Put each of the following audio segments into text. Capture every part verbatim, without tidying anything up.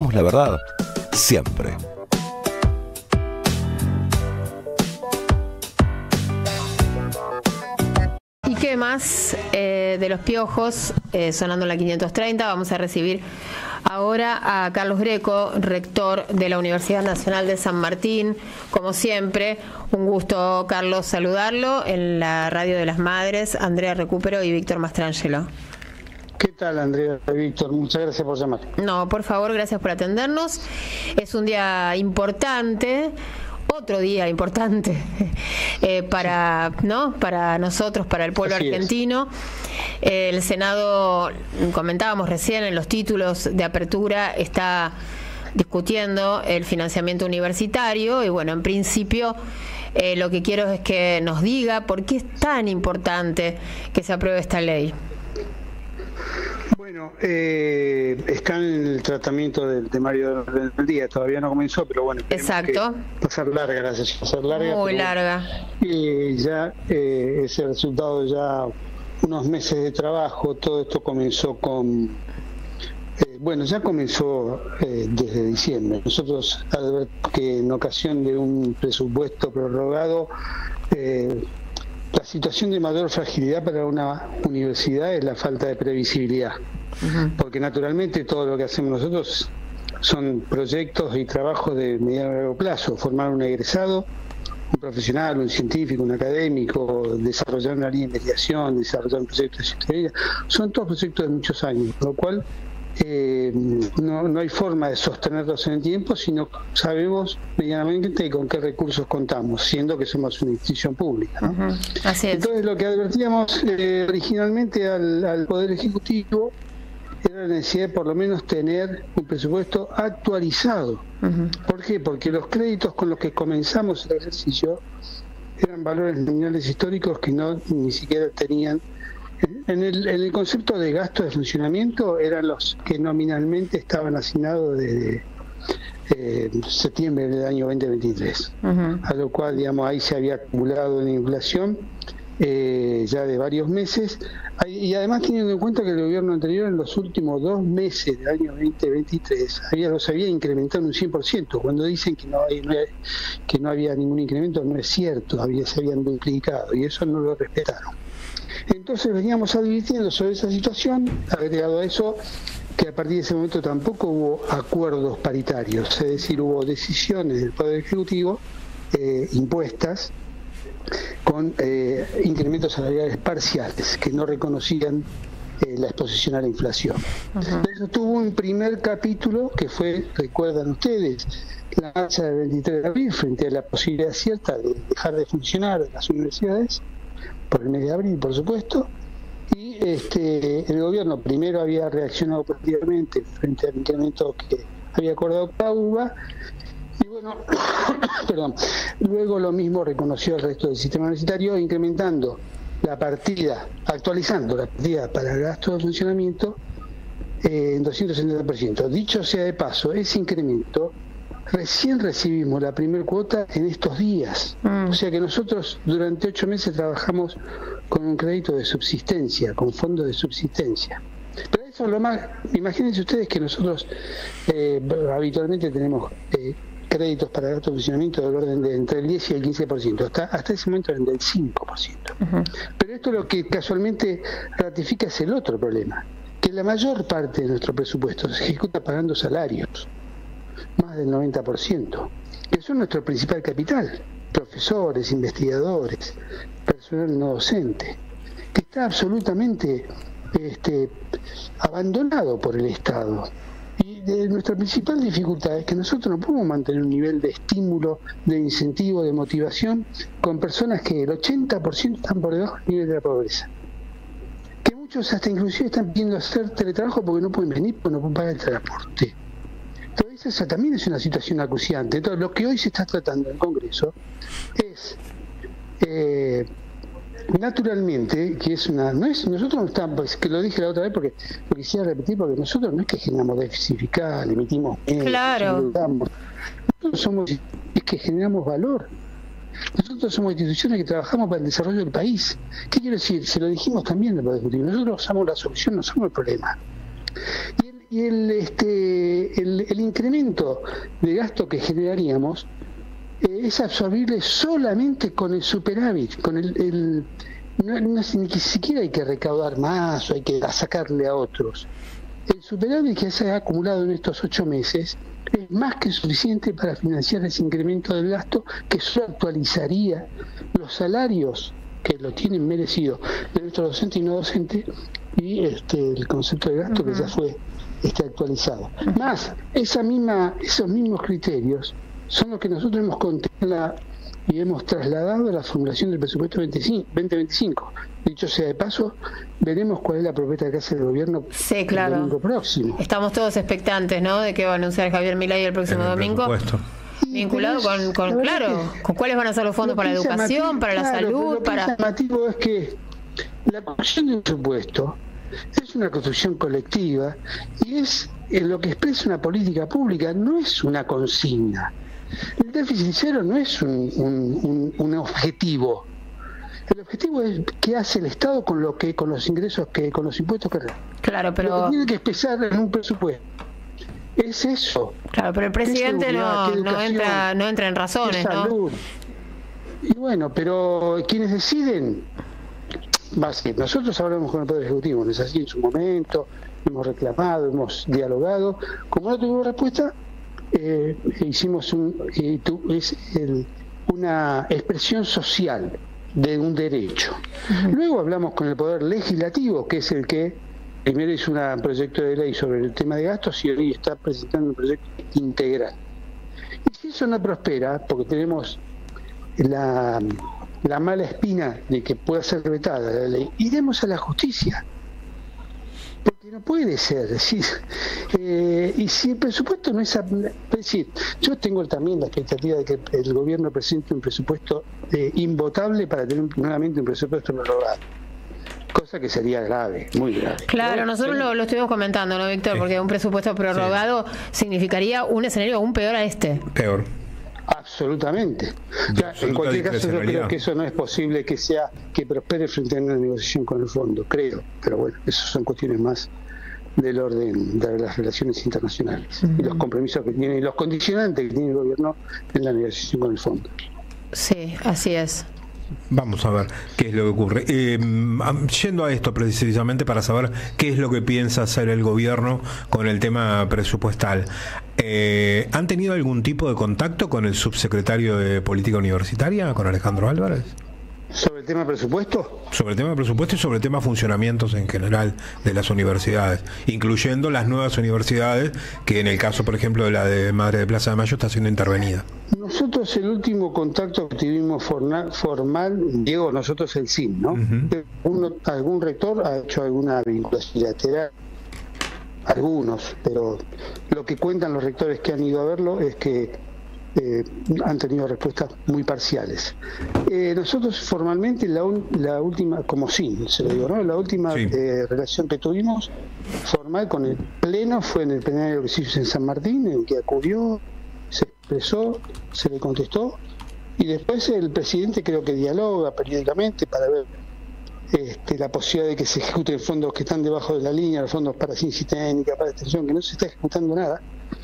decimos la verdad, siempre. ¿Y qué más eh, de Los Piojos? Eh, sonando en la quinientos treinta, vamos a recibir ahora a Carlos Greco, rector de la Universidad Nacional de San Martín. Como siempre, un gusto, Carlos, saludarlo en la Radio de las Madres. Andrea Recupero y Víctor Mastrangelo. ¿Qué tal, Andrea y Víctor? Muchas gracias por llamar. No, por favor, gracias por atendernos. Es un día importante, otro día importante eh, para, ¿no? para nosotros, para el pueblo Así argentino. Eh, el Senado, comentábamos recién en los títulos de apertura, está discutiendo el financiamiento universitario y bueno, en principio eh, lo que quiero es que nos diga por qué es tan importante que se apruebe esta ley. Bueno, eh, está en el tratamiento del temario del día, todavía no comenzó, pero bueno, exacto, va a ser larga la sesión, va a ser larga, muy pero, larga. Y ya eh, es el resultado de ya unos meses de trabajo. Todo esto comenzó con, eh, bueno, ya comenzó eh, desde diciembre. Nosotros, al ver que en ocasión de un presupuesto prorrogado, eh, la situación de mayor fragilidad para una universidad es la falta de previsibilidad, uh-huh. porque naturalmente todo lo que hacemos nosotros son proyectos y trabajos de mediano y largo plazo, formar un egresado, un profesional, un científico, un académico, desarrollar una línea de investigación, desarrollar un proyecto de ciudadanía, son todos proyectos de muchos años, por lo cual eh, no, no hay forma de sostenerlos en el tiempo, sino sabemos medianamente con qué recursos contamos, siendo que somos una institución pública, ¿no? Uh-huh. Así es. Entonces lo que advertíamos eh, originalmente al, al Poder Ejecutivo era la necesidad de por lo menos tener un presupuesto actualizado. Uh-huh. ¿Por qué? Porque los créditos con los que comenzamos el ejercicio eran valores nominales históricos que no ni siquiera tenían. En el, en el concepto de gasto de funcionamiento eran los que nominalmente estaban asignados desde eh, septiembre del año veinte veintitrés, uh-huh. a lo cual, digamos, ahí se había acumulado una inflación eh, ya de varios meses, y además teniendo en cuenta que el gobierno anterior en los últimos dos meses del año veinte veintitrés había, los había incrementado un cien por ciento. Cuando dicen que no, hay, no hay, que no había ningún incremento, no es cierto, había, se habían duplicado y eso no lo respetaron. Entonces veníamos advirtiendo sobre esa situación, agregado a eso que a partir de ese momento tampoco hubo acuerdos paritarios, es decir, hubo decisiones del Poder Ejecutivo eh, impuestas con eh, incrementos salariales parciales que no reconocían eh, la exposición a la inflación. Uh-huh. Eso tuvo un primer capítulo que fue, recuerdan ustedes, la marcha del veintitrés de abril frente a la posibilidad cierta de dejar de funcionar las universidades por el mes de abril, por supuesto, y este el gobierno primero había reaccionado positivamente frente al incremento que había acordado la U B A, y bueno, perdón, luego lo mismo reconoció el resto del sistema universitario, incrementando la partida, actualizando la partida para el gasto de funcionamiento eh, en doscientos setenta por ciento. Dicho sea de paso, ese incremento recién recibimos la primer cuota en estos días. Mm. O sea que nosotros durante ocho meses trabajamos con un crédito de subsistencia, con fondos de subsistencia. Pero eso es lo más, imagínense ustedes que nosotros eh, habitualmente tenemos eh, créditos para gasto de funcionamiento del orden de entre el diez y el quince por ciento, hasta, hasta ese momento eran del cinco por ciento. Uh-huh. Pero esto lo que casualmente ratifica es el otro problema, que la mayor parte de nuestro presupuesto se ejecuta pagando salarios, más del noventa por ciento, que son nuestro principal capital, profesores, investigadores, personal no docente, que está absolutamente este, abandonado por el Estado. Y de, nuestra principal dificultad es que nosotros no podemos mantener un nivel de estímulo, de incentivo, de motivación con personas que el ochenta por ciento están por debajo del nivel de la pobreza. Que muchos hasta inclusive están pidiendo hacer teletrabajo porque no pueden venir, porque no pueden pagar el transporte. Entonces esa también es una situación acuciante. Entonces lo que hoy se está tratando en el Congreso es eh, naturalmente, que es una, no es, nosotros no estamos, que lo dije la otra vez porque lo quisiera repetir, porque nosotros no es que generamos déficit fiscal, emitimos menos, claro. Nosotros somos, es que generamos valor. Nosotros somos instituciones que trabajamos para el desarrollo del país. ¿Qué quiero decir? Se lo dijimos también al Poder Ejecutivo. Nosotros somos la solución, no somos el problema. Y el, y el, este, el, el incremento de gasto que generaríamos eh, es absorbible solamente con el superávit, con el, el no, no, ni siquiera hay que recaudar más o hay que sacarle a otros. El superávit que se ha acumulado en estos ocho meses es más que suficiente para financiar ese incremento del gasto, que solo actualizaría los salarios que lo tienen merecido de nuestros docentes y no docentes, y este, el concepto de gasto uh-huh. que ya fue este, actualizado. Uh-huh. Más, esa misma, esos mismos criterios son los que nosotros hemos contemplado y hemos trasladado a la formulación del presupuesto veinte veinticinco. Dicho sea de paso, veremos cuál es la propuesta que hace el gobierno sí, claro. el domingo próximo. Estamos todos expectantes, ¿no?, de qué va a anunciar Javier Milei el próximo el domingo. Vinculado con, con claro, que, con cuáles van a ser los fondos para la educación, para la claro, salud, lo para... Lo llamativo es que la construcción de un presupuesto es una construcción colectiva y es en lo que expresa una política pública, no es una consigna. El déficit cero no es un, un, un, un objetivo. El objetivo es qué hace el Estado con lo que, con los ingresos que, con los impuestos que claro, pero lo que tiene que expresar en un presupuesto. Es eso. Claro, pero el presidente no, no entra, no entra en razones, ¿no? Y bueno, pero quienes deciden, va a ser, nosotros hablamos con el Poder Ejecutivo, no es así en su momento, hemos reclamado, hemos dialogado, como no tuvimos respuesta, eh, hicimos un, eh, tu, es el, una expresión social de un derecho. Uh-huh. Luego hablamos con el Poder Legislativo, que es el que primero hizo un proyecto de ley sobre el tema de gastos y hoy está presentando un proyecto integral. Y si eso no prospera, porque tenemos la, la mala espina de que pueda ser vetada la ley, iremos a la justicia. Porque no puede ser, es decir, eh, y si el presupuesto no es, es decir, yo tengo también la expectativa de que el gobierno presente un presupuesto eh, invotable para tener nuevamente un presupuesto prorrogado. Cosa que sería grave, muy grave. Claro, nosotros lo, lo estuvimos comentando, ¿no, Víctor? Sí. Porque un presupuesto prorrogado sí. significaría un escenario aún peor a este. Peor. Absolutamente. Ya, en cualquier caso, yo creo que eso no es posible que sea que prospere frente a una negociación con el fondo, creo. Pero bueno, esas son cuestiones más del orden de las relaciones internacionales uh-huh. y los compromisos que tiene y los condicionantes que tiene el gobierno en la negociación con el fondo. Sí, así es. Vamos a ver qué es lo que ocurre. Eh, yendo a esto precisamente para saber qué es lo que piensa hacer el gobierno con el tema presupuestal. Eh, ¿Han tenido algún tipo de contacto con el subsecretario de Política Universitaria, con Alejandro Álvarez? ¿Sobre el tema presupuesto? Sobre el tema presupuesto y sobre el tema funcionamientos en general de las universidades, incluyendo las nuevas universidades, que en el caso, por ejemplo, de la de Madre de Plaza de Mayo está siendo intervenida. Nosotros el último contacto que tuvimos formal, formal Diego, nosotros el S I M, ¿no? Uh-huh. Uno, algún rector ha hecho alguna vinculación bilateral, algunos, pero lo que cuentan los rectores que han ido a verlo es que Eh, han tenido respuestas muy parciales. Eh, nosotros formalmente la, un, la última, como sí, se lo digo, ¿no? La última sí. eh, relación que tuvimos formal con el Pleno fue en el plenario que se hizo en San Martín, en el que acudió, se expresó, se le contestó, y después el presidente creo que dialoga periódicamente para ver este, la posibilidad de que se ejecuten fondos que están debajo de la línea, los fondos para ciencia técnica, para extensión, que no se está ejecutando nada.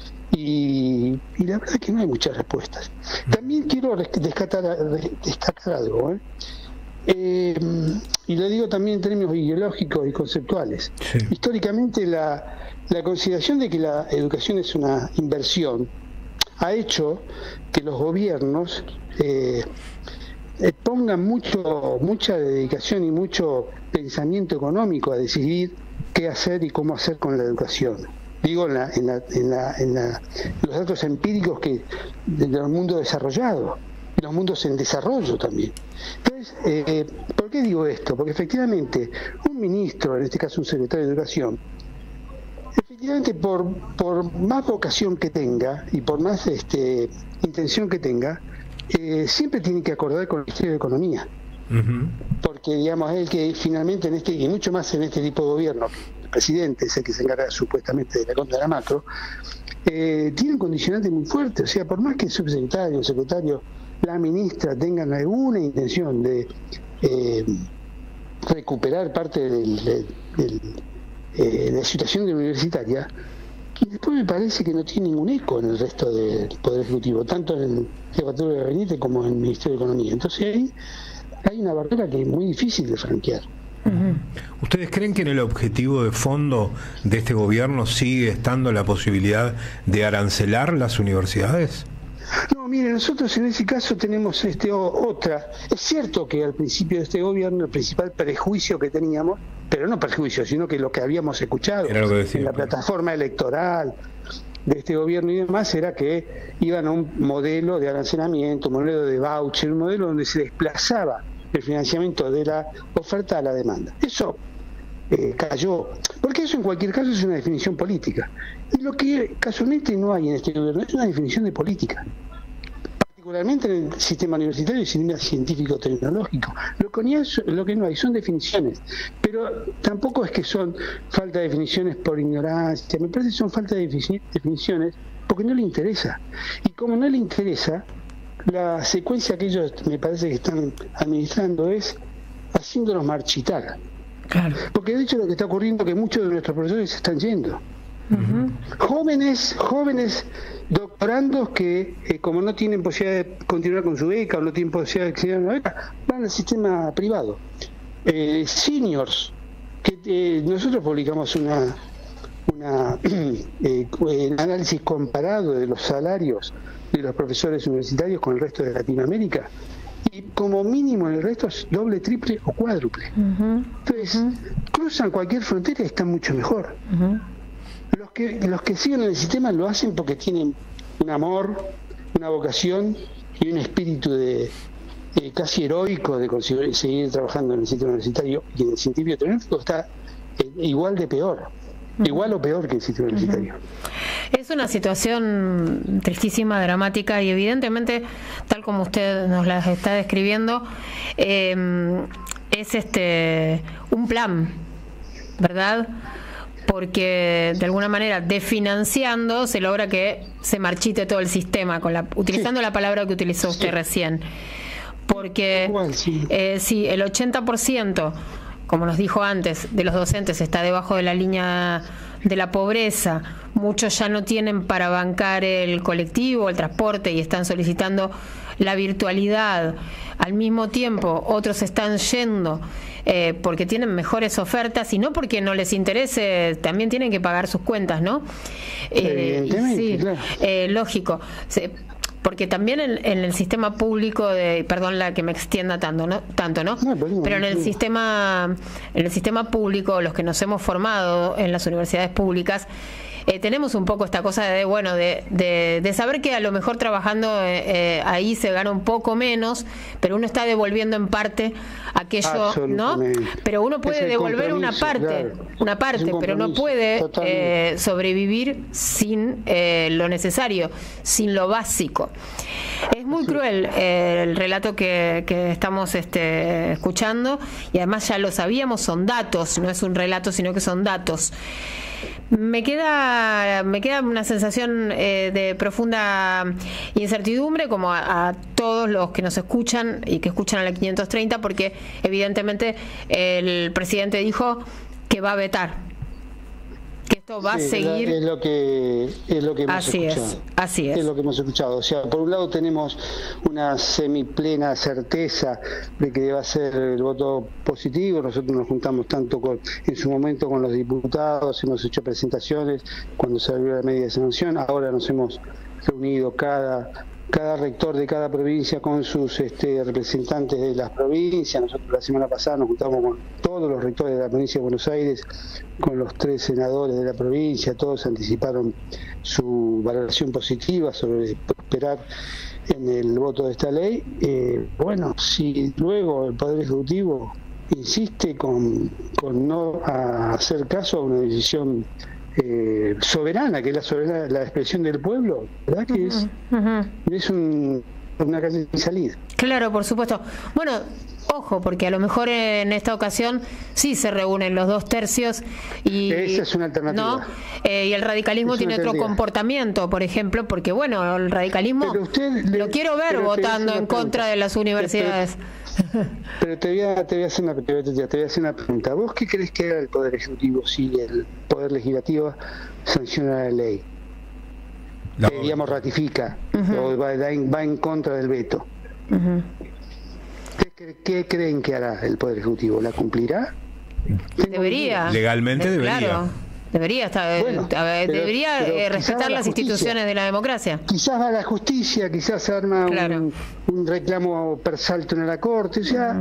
Y, y la verdad es que no hay muchas respuestas. También quiero destacar, destacar algo, ¿eh? Eh, y lo digo también en términos ideológicos y conceptuales. Sí. Históricamente la, la consideración de que la educación es una inversión ha hecho que los gobiernos eh, pongan mucho mucha dedicación y mucho pensamiento económico a decidir qué hacer y cómo hacer con la educación. Digo, en, la, en, la, en, la, en la, los datos empíricos que de los mundos desarrollados, los mundos en desarrollo también. Entonces, eh, ¿por qué digo esto? Porque efectivamente un ministro, en este caso un secretario de Educación, efectivamente por, por más vocación que tenga y por más este, intención que tenga, eh, siempre tiene que acordar con el Ministerio de Economía. Uh-huh. Porque, digamos, es el que finalmente, en este y mucho más en este tipo de gobierno, el presidente es el que se encarga supuestamente de la contra de la macro, eh, tienen condicionantes muy fuertes. O sea, por más que el subsecretario, el secretario, la ministra tengan alguna intención de eh, recuperar parte del, del, del, eh, de la situación de universitaria, y después me parece que no tiene ningún eco en el resto del Poder Ejecutivo, tanto en el Jefatura de Gabinete como en el Ministerio de Economía. Entonces ahí hay una barrera que es muy difícil de franquear. Uh-huh. ¿Ustedes creen que en el objetivo de fondo de este gobierno sigue estando la posibilidad de arancelar las universidades? No, mire, nosotros en ese caso tenemos este o, otra. Es cierto que al principio de este gobierno el principal prejuicio que teníamos, pero no prejuicio, sino que lo que habíamos escuchado Era lo que decía, en la claro. plataforma electoral de este gobierno y demás, era que iban a un modelo de arancelamiento, un modelo de voucher, un modelo donde se desplazaba el financiamiento de la oferta a la demanda. Eso eh, cayó, porque eso en cualquier caso es una definición política. Y lo que casualmente no hay en este gobierno es una definición de política, particularmente en el sistema universitario y el sistema científico-tecnológico. Lo que, no hay, lo que no hay son definiciones, pero tampoco es que son falta de definiciones por ignorancia, me parece que son falta de definiciones porque no le interesa. Y como no le interesa, la secuencia que ellos me parece que están administrando es haciéndolos marchitar. Claro. Porque de hecho lo que está ocurriendo es que muchos de nuestros profesores se están yendo. Uh-huh. Jóvenes, jóvenes doctorandos que eh, como no tienen posibilidad de continuar con su beca o no tienen posibilidad de acceder a una beca, van al sistema privado. Eh, seniors, que eh, nosotros publicamos una una eh, un análisis comparado de los salarios de los profesores universitarios con el resto de Latinoamérica, y como mínimo en el resto es doble, triple o cuádruple. Uh-huh. Entonces, uh-huh. cruzan cualquier frontera y están mucho mejor. Uh-huh. Los que los que siguen en el sistema lo hacen porque tienen un amor, una vocación y un espíritu de eh, casi heroico de conseguir, seguir trabajando en el sistema universitario, y en el científico tecnológico está eh, igual de peor. Igual o peor que el sistema universitario. Es una situación tristísima, dramática, y evidentemente, tal como usted nos la está describiendo, eh, es este un plan, ¿verdad? Porque de alguna manera, desfinanciando, se logra que se marchite todo el sistema, con la, utilizando sí. la palabra que utilizó usted sí. recién. Porque Igual, sí. Eh, si el ochenta por ciento, como nos dijo antes, de los docentes está debajo de la línea de la pobreza, muchos ya no tienen para bancar el colectivo, el transporte, y están solicitando la virtualidad. Al mismo tiempo, otros están yendo eh, porque tienen mejores ofertas y no porque no les interese, también tienen que pagar sus cuentas, ¿no? Eh, sí, claro. eh, lógico. Se, porque también en, en el sistema público de, perdón la que me extienda tanto, ¿no? Tanto, ¿no? no pero, pero en el sistema, en el sistema público, los que nos hemos formado en las universidades públicas, eh, tenemos un poco esta cosa de, bueno, de, de, de saber que a lo mejor trabajando eh, ahí se gana un poco menos, pero uno está devolviendo en parte aquello, ¿no? Pero uno puede devolver una parte, claro. una parte, pero no puede eh, sobrevivir sin eh, lo necesario, sin lo básico. Es muy sí. cruel eh, el relato que, que estamos este, escuchando, y además ya lo sabíamos, son datos, no es un relato, sino que son datos. Me queda me queda una sensación eh, de profunda incertidumbre, como a, a todos los que nos escuchan y que escuchan a la quinientos treinta, porque evidentemente el presidente dijo que va a vetar, que esto va sí, a seguir. Es lo que es lo que hemos así escuchado. Es, así es. Es lo que hemos escuchado. O sea, por un lado tenemos una semiplena certeza de que va a ser el voto positivo. Nosotros nos juntamos tanto con, en su momento con los diputados, hemos hecho presentaciones cuando se abrió la medida de sanción. Ahora nos hemos reunido cada cada rector de cada provincia con sus este, representantes de las provincias. Nosotros la semana pasada nos juntamos con todos los rectores de la provincia de Buenos Aires, con los tres senadores de la provincia. Todos anticiparon su valoración positiva sobre esperar en el voto de esta ley. Eh, bueno, si luego el Poder Ejecutivo insiste con, con no hacer caso a una decisión Eh, soberana, que es la, soberana, la expresión del pueblo, ¿verdad? Que es, uh-huh. es un, una calle sin salida. Claro, por supuesto. Bueno, ojo, porque a lo mejor en esta ocasión sí se reúnen los dos tercios y esa es una alternativa, ¿no? Eh, y el radicalismo tiene otro comportamiento, por ejemplo, porque bueno, el radicalismo usted, lo quiero ver votando en contra de las universidades. Pero, Pero te voy a, te voy a hacer una, te voy a, te voy a hacer una pregunta. ¿Vos qué crees que haga el Poder Ejecutivo si el Poder Legislativo sanciona la ley? No. Eh, digamos, ratifica, Uh-huh. o va, va en, va en contra del veto. Uh-huh. ¿Qué, cre- qué creen que hará el Poder Ejecutivo? ¿La cumplirá? Debería. Legalmente De- debería. Claro, debería, estar, Bueno, a ver, pero- debería pero eh, quizás respetar la las justicia. instituciones de la democracia. Quizás va a la justicia, quizás se arma Claro. un, un reclamo per salto en la Corte, o sea,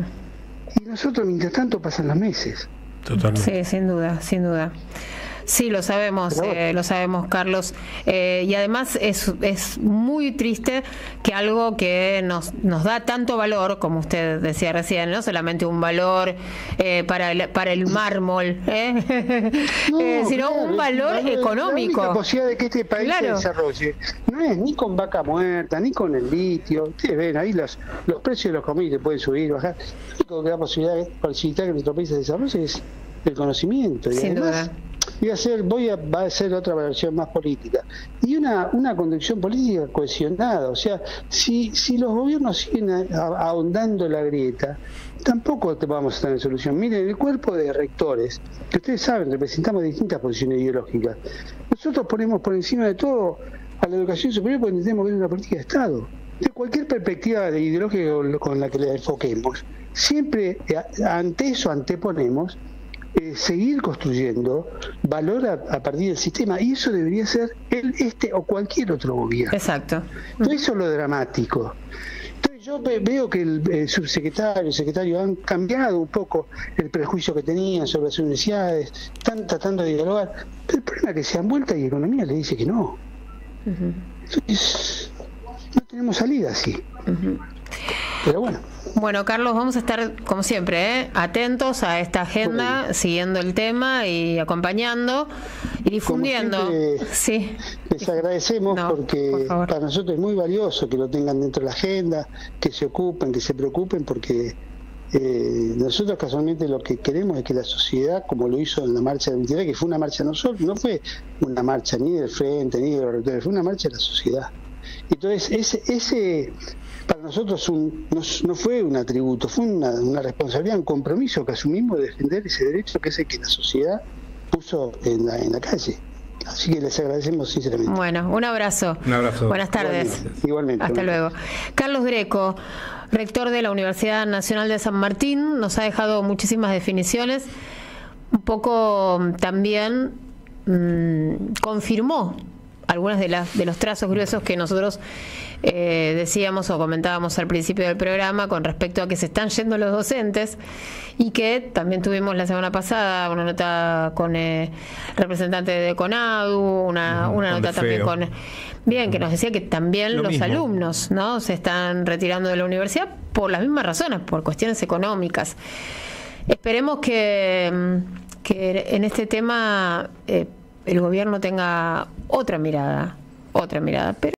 y nosotros mientras tanto pasan los meses. Totalmente. Sí, sin duda, sin duda. Sí, lo sabemos, Pero bueno. eh, lo sabemos, Carlos. Eh, y además es, es muy triste que algo que nos, nos da tanto valor, como usted decía recién, no solamente un valor eh, para, el, para el mármol, ¿eh? No, Eh, sino claro, un valor la- económico. La única posibilidad de que este país Claro. se desarrolle no es ni con vaca muerta, ni con el litio. Ustedes ven, ahí los, los precios de los commodities pueden subir, bajar. La única que da posibilidad de facilitar que nuestro país se desarrolle es el conocimiento. Y Sin además, duda. Voy a hacer, voy a, va a hacer otra versión más política. Y una, una conducción política cohesionada. O sea, si, si los gobiernos siguen a- a- ahondando la grieta, tampoco te vamos a tener solución. Miren, el cuerpo de rectores, que ustedes saben, representamos distintas posiciones ideológicas. Nosotros ponemos por encima de todo a la educación superior porque entendemos que es una política de Estado. De cualquier perspectiva de ideológica con- con la que le enfoquemos, siempre eh, ante eso anteponemos eh, seguir construyendo valor a, a partir del sistema, y eso debería ser el, este o cualquier otro gobierno. Exacto. Entonces, eso es lo dramático. Entonces yo ve- veo que el, el subsecretario, el secretario han cambiado un poco el prejuicio que tenían sobre las universidades, están tratando de dialogar, pero el problema es que se han vuelto y economía le dice que no. Ujú. Entonces, no tenemos salida así. Ujú. Pero bueno. Bueno, Carlos, vamos a estar, como siempre, ¿eh? atentos a esta agenda, Bueno. siguiendo el tema y acompañando y difundiendo. Como siempre, Sí. Les agradecemos No, porque por favor. para nosotros es muy valioso que lo tengan dentro de la agenda, que se ocupen, que se preocupen, porque eh, nosotros casualmente lo que queremos es que la sociedad, como lo hizo en la marcha del veintitrés, que fue una marcha no solo, no fue una marcha ni del frente ni de los rectores, fue una marcha de la sociedad. Entonces, ese, ese para nosotros un, no, no fue un atributo, fue una, una responsabilidad, un compromiso que asumimos de defender ese derecho que es el que la sociedad puso en la, en la calle. Así que les agradecemos sinceramente. Bueno, un abrazo. Un abrazo. Buenas tardes. Igualmente. Igualmente. Hasta luego. Carlos Greco, rector de la Universidad Nacional de San Martín, nos ha dejado muchísimas definiciones. Un poco también mmm, confirmó algunas de las de los trazos gruesos que nosotros eh, decíamos o comentábamos al principio del programa con respecto a que se están yendo los docentes, y que también tuvimos la semana pasada una nota con eh, representante de CONADU, una, Ujú, una con nota De también Feo. con bien, que nos decía que también Lo los mismo. alumnos, ¿no?, se están retirando de la universidad por las mismas razones, por cuestiones económicas. Esperemos que, mm, que en este tema eh, el gobierno tenga otra mirada, otra mirada, pero